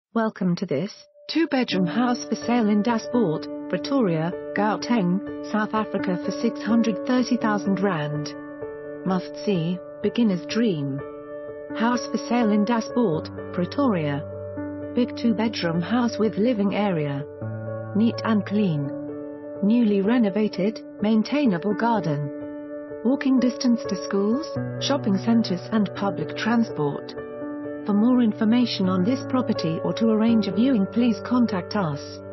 Welcome to this two-bedroom house for sale in Daspoort, Pretoria, Gauteng, South Africa for R630,000. Must see, beginner's dream. House for sale in Daspoort, Pretoria. Big two-bedroom house with living area. Neat and clean. Newly renovated, maintainable garden. Walking distance to schools, shopping centers and public transport. For more information on this property or to arrange a viewing, please contact us.